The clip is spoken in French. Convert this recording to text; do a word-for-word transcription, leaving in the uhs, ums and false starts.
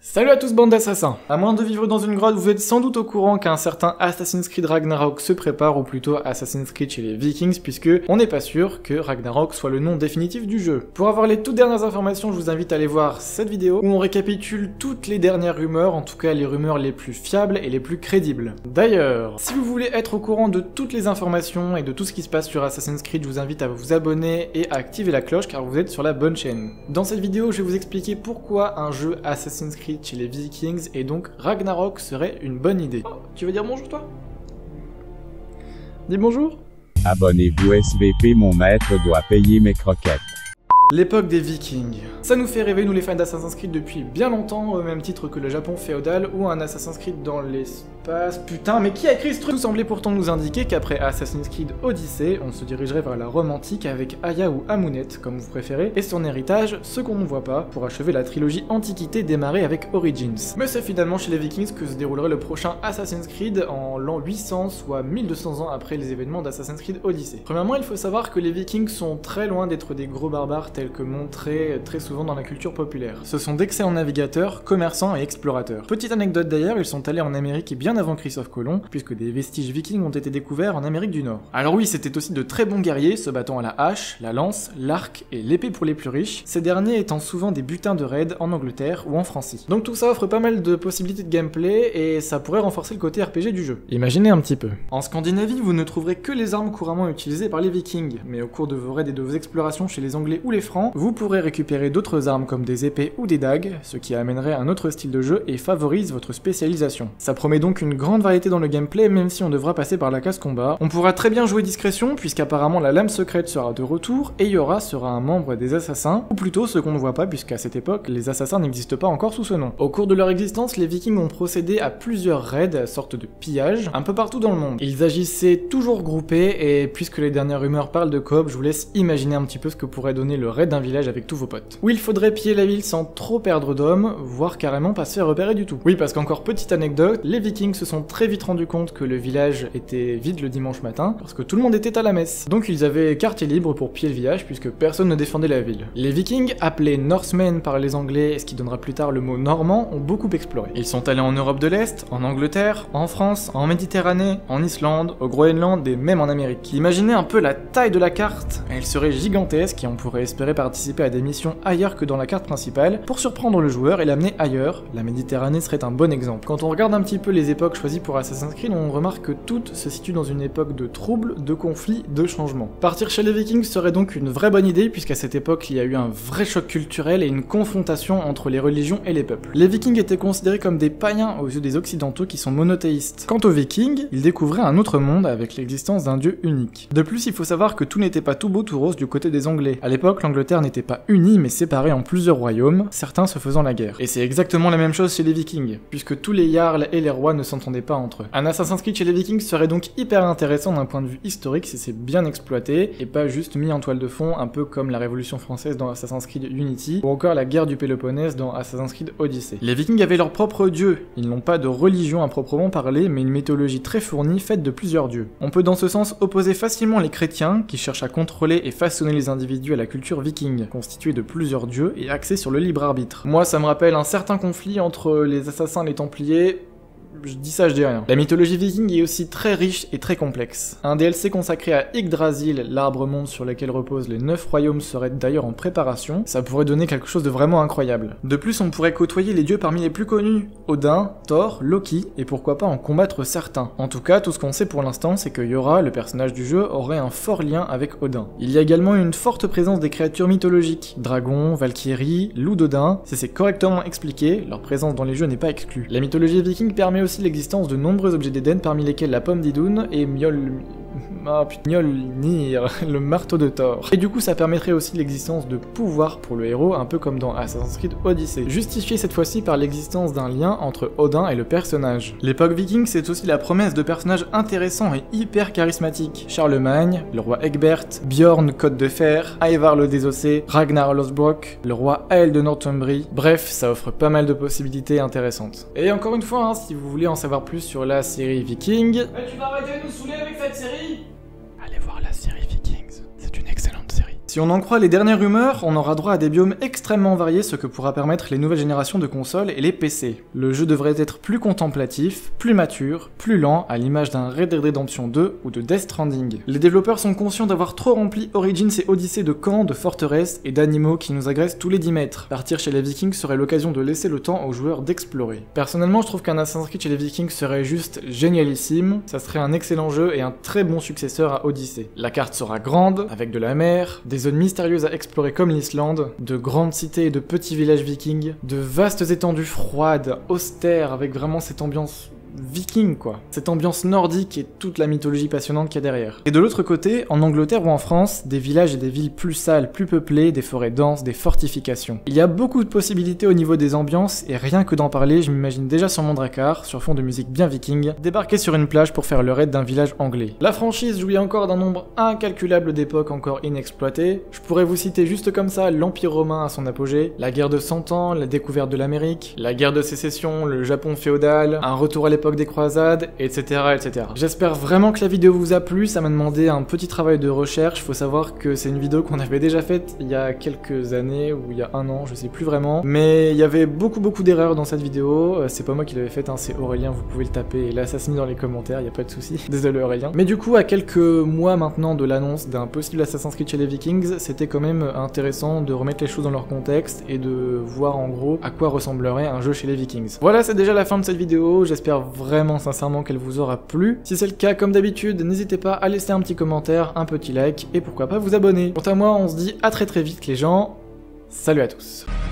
Salut à tous bande d'assassins. À moins de vivre dans une grotte, vous êtes sans doute au courant qu'un certain Assassin's Creed Ragnarok se prépare, ou plutôt Assassin's Creed chez les Vikings, puisque on n'est pas sûr que Ragnarok soit le nom définitif du jeu. Pour avoir les toutes dernières informations, je vous invite à aller voir cette vidéo où on récapitule toutes les dernières rumeurs, en tout cas les rumeurs les plus fiables et les plus crédibles. D'ailleurs, si vous voulez être au courant de toutes les informations et de tout ce qui se passe sur Assassin's Creed, je vous invite à vous abonner et à activer la cloche car vous êtes sur la bonne chaîne. Dans cette vidéo, je vais vous expliquer pourquoi un jeu Assassin's Creed chez les Vikings et donc Ragnarok serait une bonne idée. Oh, tu veux dire bonjour toi? Dis bonjour. Abonnez-vous S V P, mon maître doit payer mes croquettes. L'époque des Vikings. Ça nous fait rêver, nous les fans d'Assassin's Creed, depuis bien longtemps, au même titre que le Japon féodal ou un Assassin's Creed dans l'espace. Putain, mais qui a écrit ce truc? Tout semblait pourtant nous indiquer qu'après Assassin's Creed Odyssey, on se dirigerait vers la Rome antique avec Aya ou Amunet, comme vous préférez, et son héritage, ce qu'on ne voit pas, pour achever la trilogie Antiquité démarrée avec Origins. Mais c'est finalement chez les Vikings que se déroulerait le prochain Assassin's Creed en l'an huit cents, soit mille deux cents ans après les événements d'Assassin's Creed Odyssey. Premièrement, il faut savoir que les Vikings sont très loin d'être des gros barbares tels que montrés très souvent dans la culture populaire. Ce sont d'excellents navigateurs, commerçants et explorateurs. Petite anecdote d'ailleurs, ils sont allés en Amérique bien avant Christophe Colomb, puisque des vestiges vikings ont été découverts en Amérique du Nord. Alors oui, c'était aussi de très bons guerriers, se battant à la hache, la lance, l'arc et l'épée pour les plus riches, ces derniers étant souvent des butins de raids en Angleterre ou en Francie. Donc tout ça offre pas mal de possibilités de gameplay et ça pourrait renforcer le côté R P G du jeu. Imaginez un petit peu. En Scandinavie, vous ne trouverez que les armes couramment utilisées par les Vikings, mais au cours de vos raids et de vos explorations chez les Anglais ou les Francs, vous pourrez récupérer d'autres armes comme des épées ou des dagues, ce qui amènerait un autre style de jeu et favorise votre spécialisation. Ça promet donc une grande variété dans le gameplay, même si on devra passer par la case combat. On pourra très bien jouer discrétion, puisqu'apparemment la lame secrète sera de retour, et Yora sera un membre des assassins, ou plutôt ce qu'on ne voit pas, puisqu'à cette époque, les assassins n'existent pas encore sous ce nom. Au cours de leur existence, les Vikings ont procédé à plusieurs raids, sorte de pillage, un peu partout dans le monde. Ils agissaient toujours groupés, et puisque les dernières rumeurs parlent de coop, je vous laisse imaginer un petit peu ce que pourrait donner le raid d'un village avec tous vos potes. Où il faudrait piller la ville sans trop perdre d'hommes, voire carrément pas se faire repérer du tout. Oui, parce qu'encore petite anecdote, les Vikings se sont très vite rendus compte que le village était vide le dimanche matin, parce que tout le monde était à la messe. Donc ils avaient quartier libre pour piller le village, puisque personne ne défendait la ville. Les Vikings, appelés Northmen par les Anglais, ce qui donnera plus tard le mot normand, ont beaucoup exploré. Ils sont allés en Europe de l'Est, en Angleterre, en France, en Méditerranée, en Islande, au Groenland et même en Amérique. Imaginez un peu la taille de la carte, elle serait gigantesque et on pourrait espérer participer à des missions ailleurs que dans la carte principale pour surprendre le joueur et l'amener ailleurs. La Méditerranée serait un bon exemple. Quand on regarde un petit peu les époques choisies pour Assassin's Creed, on remarque que toutes se situent dans une époque de troubles, de conflits, de changements. Partir chez les Vikings serait donc une vraie bonne idée puisqu'à cette époque il y a eu un vrai choc culturel et une confrontation entre les religions et les peuples. Les Vikings étaient considérés comme des païens aux yeux des occidentaux qui sont monothéistes. Quant aux Vikings, ils découvraient un autre monde avec l'existence d'un dieu unique. De plus, il faut savoir que tout n'était pas tout beau tout rose du côté des Anglais. À l'époque, l'Angleterre n'était pas unie mais séparée en plusieurs royaumes, certains se faisant la guerre. Et c'est exactement la même chose chez les Vikings, puisque tous les jarls et les rois ne s'entendaient pas entre eux. Un Assassin's Creed chez les Vikings serait donc hyper intéressant d'un point de vue historique si c'est bien exploité, et pas juste mis en toile de fond, un peu comme la Révolution française dans Assassin's Creed Unity, ou encore la guerre du Péloponnèse dans Assassin's Creed Odyssey. Les Vikings avaient leur propre dieu, ils n'ont pas de religion à proprement parler, mais une mythologie très fournie faite de plusieurs dieux. On peut dans ce sens opposer facilement les chrétiens, qui cherchent à contrôler et façonner les individus à la culture viking, constituée de plusieurs dieux et axé sur le libre arbitre. Moi ça me rappelle un certain conflit entre les assassins et les templiers. Je dis ça, je dis rien. La mythologie viking est aussi très riche et très complexe. Un D L C consacré à Yggdrasil, l'arbre monde sur lequel reposent les neuf royaumes, serait d'ailleurs en préparation. Ça pourrait donner quelque chose de vraiment incroyable. De plus, on pourrait côtoyer les dieux parmi les plus connus. Odin, Thor, Loki, et pourquoi pas en combattre certains. En tout cas, tout ce qu'on sait pour l'instant, c'est que Yora, le personnage du jeu, aurait un fort lien avec Odin. Il y a également une forte présence des créatures mythologiques. Dragons, Valkyries, loups d'Odin. Si c'est correctement expliqué, leur présence dans les jeux n'est pas exclue. La mythologie viking permet aussi l'existence de nombreux objets d'Éden parmi lesquels la pomme d'Idun et Mjol... Ah putain, Mjolnir, le marteau de Thor. Et du coup ça permettrait aussi l'existence de pouvoirs pour le héros, un peu comme dans Assassin's Creed Odyssey, justifié cette fois-ci par l'existence d'un lien entre Odin et le personnage. L'époque viking c'est aussi la promesse de personnages intéressants et hyper charismatiques. Charlemagne, le roi Egbert, Bjorn Côte de Fer, Ivar le Désossé, Ragnar Lothbrok, le roi Ael de Northumbrie. Bref, ça offre pas mal de possibilités intéressantes. Et encore une fois, hein, si vous voulez en savoir plus sur la série Viking... Mais tu vas arrêter de nous saouler avec cette série? Allez voir la série Vikings, c'est une excellente série. Si on en croit les dernières rumeurs, on aura droit à des biomes extrêmement variés, ce que pourra permettre les nouvelles générations de consoles et les P C. Le jeu devrait être plus contemplatif, plus mature, plus lent, à l'image d'un Red Dead Redemption deux ou de Death Stranding. Les développeurs sont conscients d'avoir trop rempli Origins et Odyssey de camps, de forteresses et d'animaux qui nous agressent tous les dix mètres. Partir chez les Vikings serait l'occasion de laisser le temps aux joueurs d'explorer. Personnellement, je trouve qu'un Assassin's Creed chez les Vikings serait juste génialissime, ça serait un excellent jeu et un très bon successeur à Odyssey. La carte sera grande, avec de la mer, des zones mystérieuses à explorer comme l'Islande, de grandes cités et de petits villages vikings, de vastes étendues froides, austères, avec vraiment cette ambiance viking quoi. Cette ambiance nordique et toute la mythologie passionnante qu'il y a derrière. Et de l'autre côté, en Angleterre ou en France, des villages et des villes plus sales, plus peuplées, des forêts denses, des fortifications. Il y a beaucoup de possibilités au niveau des ambiances et rien que d'en parler, je m'imagine déjà sur mon Drakkar, sur fond de musique bien viking, débarquer sur une plage pour faire le raid d'un village anglais. La franchise jouit encore d'un nombre incalculable d'époques encore inexploitées. Je pourrais vous citer juste comme ça l'Empire romain à son apogée, la guerre de cent ans, la découverte de l'Amérique, la guerre de sécession, le Japon féodal, un retour à l'époque des croisades, et cetera, et cetera. J'espère vraiment que la vidéo vous a plu, ça m'a demandé un petit travail de recherche, faut savoir que c'est une vidéo qu'on avait déjà faite il y a quelques années, ou il y a un an, je sais plus vraiment, mais il y avait beaucoup beaucoup d'erreurs dans cette vidéo, c'est pas moi qui l'avais faite, hein, c'est Aurélien, vous pouvez le taper et l'assassiner dans les commentaires, y a pas de souci. Désolé Aurélien. Mais du coup, à quelques mois maintenant de l'annonce d'un possible Assassin's Creed chez les Vikings, c'était quand même intéressant de remettre les choses dans leur contexte et de voir en gros à quoi ressemblerait un jeu chez les Vikings. Voilà, c'est déjà la fin de cette vidéo, j'espère vraiment sincèrement qu'elle vous aura plu. Si c'est le cas, comme d'habitude, n'hésitez pas à laisser un petit commentaire, un petit like et pourquoi pas vous abonner. Quant à moi, on se dit à très très vite les gens. Salut à tous.